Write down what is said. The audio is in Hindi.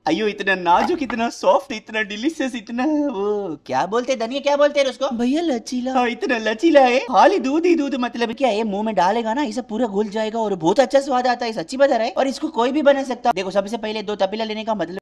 अयो इतना नाजुक, इतना सॉफ्ट, इतना डिलीशियस, इतना वो क्या बोलते धनिया, क्या बोलते हैं उसको भैया लचीला। हाँ, इतना लचीला है। खाली दूध ही दूध, मतलब क्या है, मुंह में डालेगा ना इसे पूरा घुल जाएगा और बहुत अच्छा स्वाद आता है, सच्ची बता रहा है। और इसको कोई भी बना सकता है। देखो सबसे पहले 2 तपेला लेने का मतलब